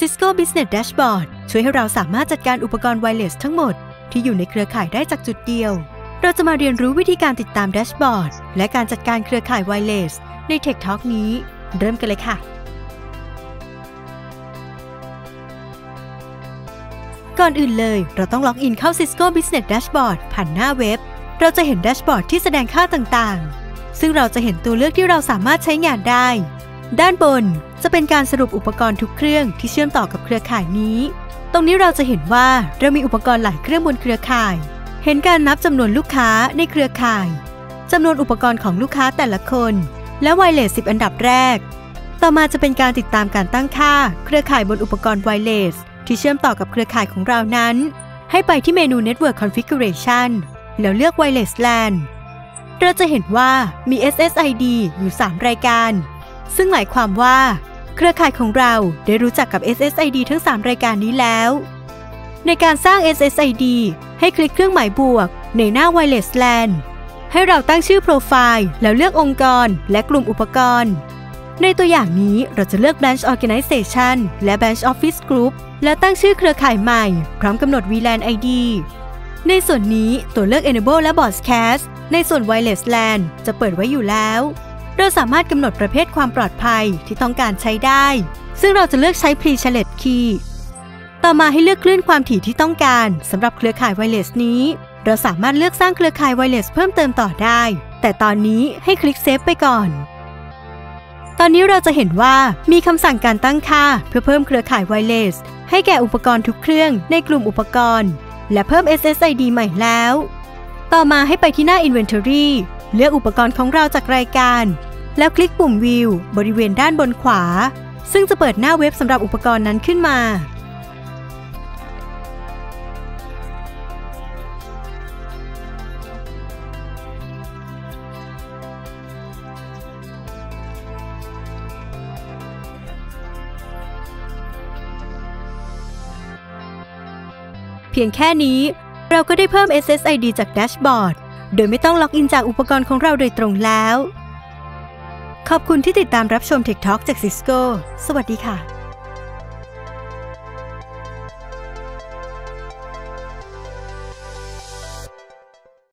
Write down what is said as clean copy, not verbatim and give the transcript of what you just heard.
Cisco Business Dashboard ช่วยให้เราสามารถจัดการอุปกรณ์ไวเลสทั้งหมดที่อยู่ในเครือข่ายได้จากจุดเดียวเราจะมาเรียนรู้วิธีการติดตามแดชบอร์ดและการจัดการเครือข่ายไวเลสใน Tech Talk นี้เริ่มกันเลยค่ะก่อนอื่นเลยเราต้องล็อกอินเข้า Cisco Business Dashboard ผ่านหน้าเว็บเราจะเห็นแดชบอร์ดที่แสดงค่าต่างๆซึ่งเราจะเห็นตัวเลือกที่เราสามารถใช้งานได้ด้านบนจะเป็นการสรุปอุปกรณ์ทุกเครื่องที่เชื่อมต่อกับเครือข่ายนี้ตรงนี้เราจะเห็นว่าเรามีอุปกรณ์หลายเครื่องบนเครือข่ายเห็นการนับจำนวนลูกค้าในเครือข่ายจำนวนอุปกรณ์ของลูกค้าแต่ละคนและไวเลส10อันดับแรกต่อมาจะเป็นการติดตามการตั้งค่าเครือข่ายบนอุปกรณ์ไวเลสที่เชื่อมต่อกับเครือข่ายของเรานั้นให้ไปที่เมนู Network Configuration แล้วเลือก Wireless LAN เราจะเห็นว่ามี SSID อยู่3รายการซึ่งหมายความว่าเครือข่ายของเราได้รู้จักกับ SSID ทั้ง3รายการนี้แล้วในการสร้าง SSID ให้คลิกเครื่องหมายบวกในหน้า Wireless LAN ให้เราตั้งชื่อโปรไฟล์แล้วเลือกองค์กรและกลุ่มอุปกรณ์ในตัวอย่างนี้เราจะเลือก Branch Organization และ Branch Office Group และตั้งชื่อเครือข่ายใหม่พร้อมกำหนด VLAN ID ในส่วนนี้ตัวเลือก Enable และ Broadcast ในส่วน Wireless LAN จะเปิดไว้อยู่แล้วเราสามารถกำหนดประเภทความปลอดภัยที่ต้องการใช้ได้ซึ่งเราจะเลือกใช้ Pre-Select Key ต่อมาให้เลือกคลื่นความถี่ที่ต้องการสำหรับเครือข่ายไวเลสนี้เราสามารถเลือกสร้างเครือข่ายไวเลสเพิ่มเติมต่อได้แต่ตอนนี้ให้คลิกเซฟไปก่อนตอนนี้เราจะเห็นว่ามีคำสั่งการตั้งค่าเพื่อเพิ่มเครือข่ายไวเลสให้แก่อุปกรณ์ทุกเครื่องในกลุ่มอุปกรณ์และเพิ่ม SSID ใหม่แล้วต่อมาให้ไปที่หน้า Inventory เลือกอุปกรณ์ของเราจากรายการแล้วคลิกปุ่ม View บริเวณด้านบนขวาซึ่งจะเปิดหน้าเว็บสำหรับอุปกรณ์นั้นขึ้นมาเพียงแค่นี้เราก็ได้เพิ่ม SSID จากแดชบอร์ดโดยไม่ต้องล็อกอินจากอุปกรณ์ของเราโดยตรงแล้วขอบคุณที่ติดตามรับชม Tech Talk จาก Cisco สวัสดีค่ะ